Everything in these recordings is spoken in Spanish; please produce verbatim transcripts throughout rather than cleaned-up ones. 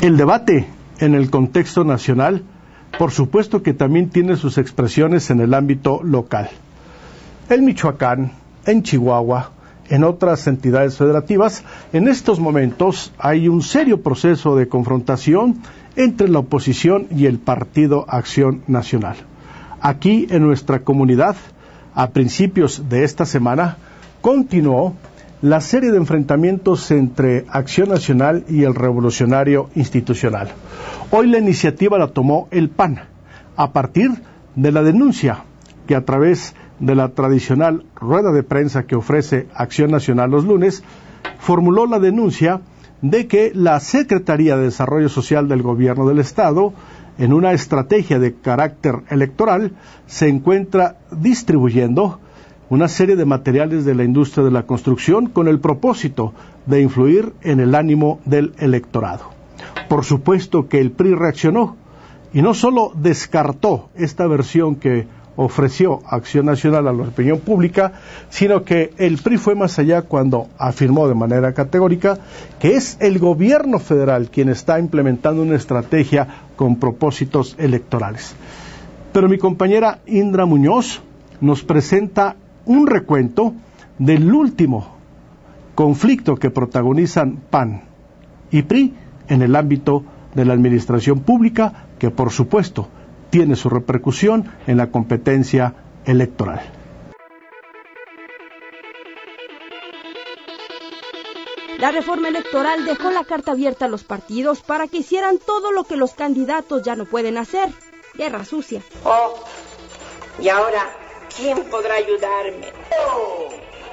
El debate en el contexto nacional, por supuesto que también tiene sus expresiones en el ámbito local. En Michoacán, en Chihuahua, en otras entidades federativas, en estos momentos hay un serio proceso de confrontación entre la oposición y el Partido Acción Nacional. Aquí en nuestra comunidad, a principios de esta semana, continuó la serie de enfrentamientos entre Acción Nacional y el Revolucionario Institucional. Hoy la iniciativa la tomó el P A N, a partir de la denuncia que a través de la tradicional rueda de prensa que ofrece Acción Nacional los lunes, formuló la denuncia de que la Secretaría de Desarrollo Social del Gobierno del Estado, en una estrategia de carácter electoral, se encuentra distribuyendo una serie de materiales de la industria de la construcción con el propósito de influir en el ánimo del electorado. Por supuesto que el P R I reaccionó y no solo descartó esta versión que ofreció Acción Nacional a la opinión pública, sino que el P R I fue más allá cuando afirmó de manera categórica que es el gobierno federal quien está implementando una estrategia con propósitos electorales. Pero mi compañera Indra Muñoz nos presenta un recuento del último conflicto que protagonizan P A N y P R I en el ámbito de la administración pública, que por supuesto tiene su repercusión en la competencia electoral. La reforma electoral dejó la carta abierta a los partidos para que hicieran todo lo que los candidatos ya no pueden hacer. Guerra sucia. Oh, y ahora, ¿quién podrá ayudarme? ¡Oh!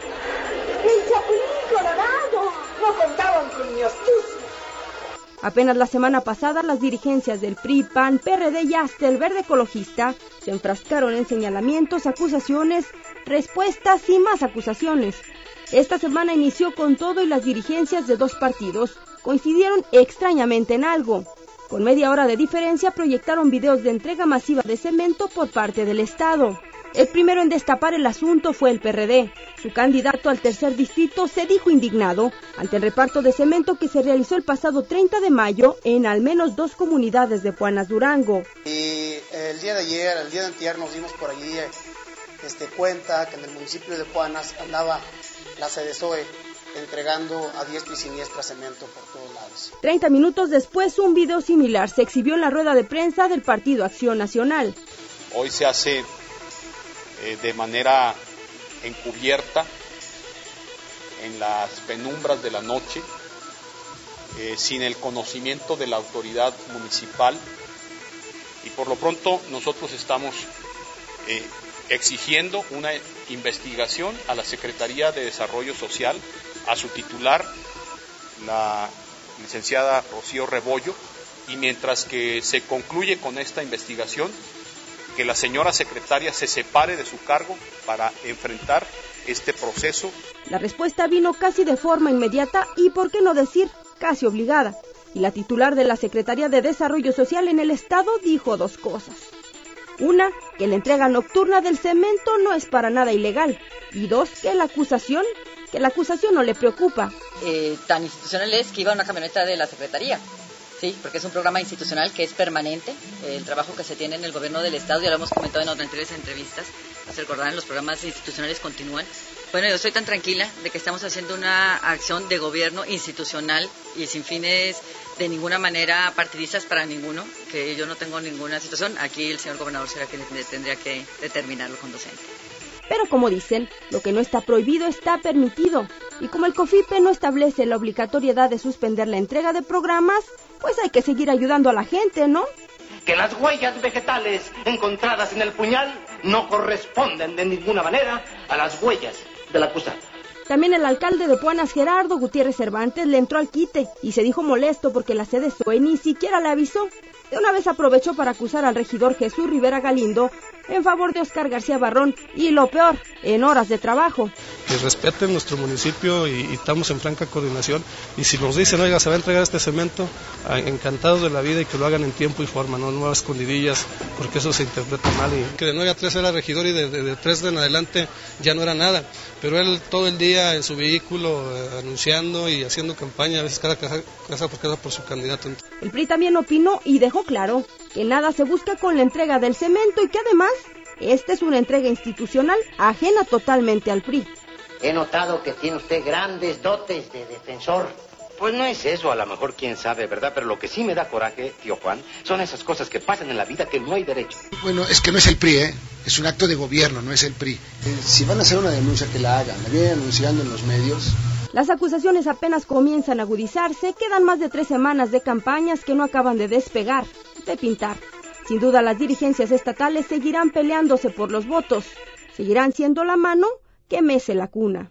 ¡El Chapulín Colorado! No contaban con mi astucia. Apenas la semana pasada, las dirigencias del P R I, P A N, P R D y hasta el Verde Ecologista se enfrascaron en señalamientos, acusaciones, respuestas y más acusaciones. Esta semana inició con todo y las dirigencias de dos partidos coincidieron extrañamente en algo. Con media hora de diferencia proyectaron videos de entrega masiva de cemento por parte del Estado. El primero en destapar el asunto fue el P R D. Su candidato al tercer distrito se dijo indignado ante el reparto de cemento que se realizó el pasado treinta de mayo en al menos dos comunidades de Puanas, Durango. Y el día de ayer, el día de antier nos dimos por allí este, cuenta que en el municipio de Puanas andaba la CEDESOE entregando a diestra y siniestra cemento por todos lados. Treinta minutos después, un video similar se exhibió en la rueda de prensa del Partido Acción Nacional. Hoy se hace Eh, de manera encubierta, en las penumbras de la noche, eh, sin el conocimiento de la autoridad municipal, y por lo pronto nosotros estamos eh, exigiendo una investigación a la Secretaría de Desarrollo Social, a su titular, la licenciada Rocío Rebollo, y mientras que se concluye con esta investigación, que la señora secretaria se separe de su cargo para enfrentar este proceso. La respuesta vino casi de forma inmediata y, por qué no decir, casi obligada. Y la titular de la Secretaría de Desarrollo Social en el Estado dijo dos cosas. Una, que la entrega nocturna del cemento no es para nada ilegal. Y dos, que la acusación, que la acusación no le preocupa. Eh, tan institucional es que iba una camioneta de la Secretaría. Sí, porque es un programa institucional que es permanente, el trabajo que se tiene en el gobierno del Estado, ya lo hemos comentado en otras entrevistas, se recordarán, los programas institucionales continúan. Bueno, yo estoy tan tranquila de que estamos haciendo una acción de gobierno institucional y sin fines de ninguna manera partidistas para ninguno, que yo no tengo ninguna situación, aquí el señor gobernador será quien tendría que determinarlo con docente. Pero como dicen, lo que no está prohibido está permitido. Y como el COFIPE no establece la obligatoriedad de suspender la entrega de programas, pues hay que seguir ayudando a la gente, ¿no? Que las huellas vegetales encontradas en el puñal no corresponden de ninguna manera a las huellas del acusado. También el alcalde de Puanas, Gerardo Gutiérrez Cervantes, le entró al quite y se dijo molesto porque la CEDESOE ni siquiera le avisó. de una vez aprovechó para acusar al regidor Jesús Rivera Galindo en favor de Óscar García Barrón y, lo peor, en horas de trabajo. Que respeten nuestro municipio y, y estamos en franca coordinación, y si nos dicen, oiga, se va a entregar este cemento, encantados de la vida, y que lo hagan en tiempo y forma, no nuevas escondidillas, porque eso se interpreta mal. Y que de nueve a tres era regidor y de, de, de tres en adelante ya no era nada, pero él todo el día en su vehículo eh, anunciando y haciendo campaña, a veces cada casa, casa por casa por su candidato. El P R I también opinó y dejó claro que nada se busca con la entrega del cemento y que además esta es una entrega institucional ajena totalmente al P R I. He notado que tiene usted grandes dotes de defensor. Pues no es eso, a lo mejor quién sabe, ¿verdad? Pero lo que sí me da coraje, tío Juan, son esas cosas que pasan en la vida que no hay derecho. Bueno, es que no es el P R I, ¿eh? Es un acto de gobierno, no es el P R I. Eh, si van a hacer una denuncia, que la hagan, la vienen anunciando en los medios. Las acusaciones apenas comienzan a agudizarse, quedan más de tres semanas de campañas que no acaban de despegar, de pintar. Sin duda las dirigencias estatales seguirán peleándose por los votos, seguirán siendo la mano que mece la cuna.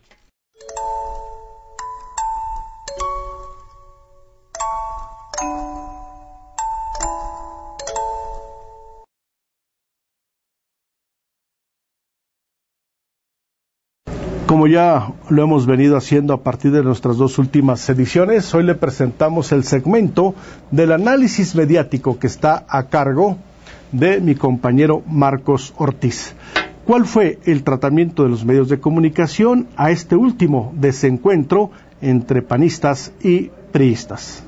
Como ya lo hemos venido haciendo a partir de nuestras dos últimas ediciones, hoy le presentamos el segmento del análisis mediático que está a cargo de mi compañero Marcos Ortiz. ¿Cuál fue el tratamiento de los medios de comunicación a este último desencuentro entre panistas y priistas?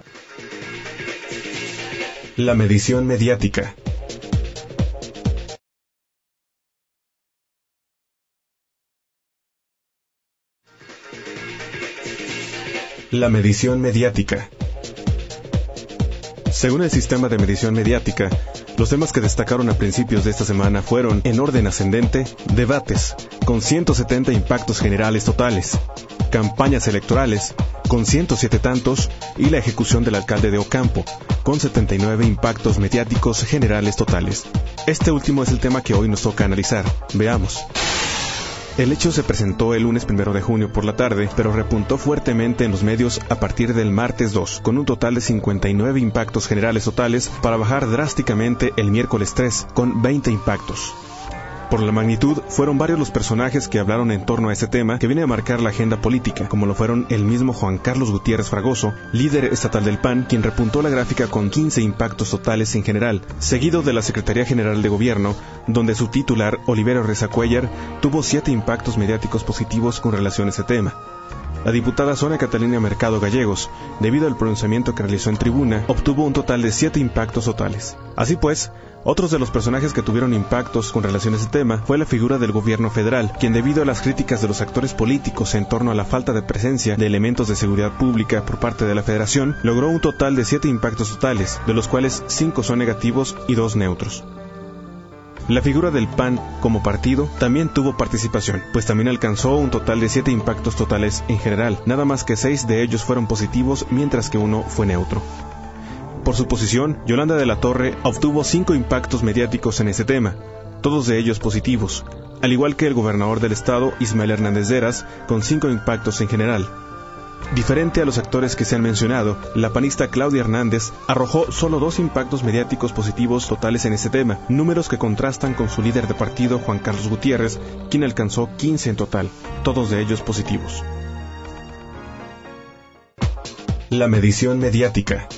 La medición mediática. La medición mediática. Según el sistema de medición mediática, los temas que destacaron a principios de esta semana fueron, en orden ascendente, debates, con ciento setenta impactos generales totales, campañas electorales, con ciento siete tantos, y la ejecución del alcalde de Ocampo, con setenta y nueve impactos mediáticos generales totales. Este último es el tema que hoy nos toca analizar. Veamos. El hecho se presentó el lunes primero de junio por la tarde, pero repuntó fuertemente en los medios a partir del martes dos, con un total de cincuenta y nueve impactos generales totales, para bajar drásticamente el miércoles tres, con veinte impactos. Por la magnitud, fueron varios los personajes que hablaron en torno a este tema que viene a marcar la agenda política, como lo fueron el mismo Juan Carlos Gutiérrez Fragoso, líder estatal del P A N, quien repuntó la gráfica con quince impactos totales en general, seguido de la Secretaría General de Gobierno, donde su titular, Olivero Reza Cuellar, tuvo siete impactos mediáticos positivos con relación a ese tema. La diputada Sonia Catalina Mercado Gallegos, debido al pronunciamiento que realizó en tribuna, obtuvo un total de siete impactos totales. Así pues, otros de los personajes que tuvieron impactos con relación a ese tema fue la figura del gobierno federal, quien debido a las críticas de los actores políticos en torno a la falta de presencia de elementos de seguridad pública por parte de la federación, logró un total de siete impactos totales, de los cuales cinco son negativos y dos neutros. La figura del P A N como partido también tuvo participación, pues también alcanzó un total de siete impactos totales en general, nada más que seis de ellos fueron positivos, mientras que uno fue neutro. Por su posición, Yolanda de la Torre obtuvo cinco impactos mediáticos en este tema, todos de ellos positivos, al igual que el gobernador del estado, Ismael Hernández Lleras, con cinco impactos en general. Diferente a los actores que se han mencionado, la panista Claudia Hernández arrojó solo dos impactos mediáticos positivos totales en este tema, números que contrastan con su líder de partido, Juan Carlos Gutiérrez, quien alcanzó quince en total, todos de ellos positivos. La medición mediática.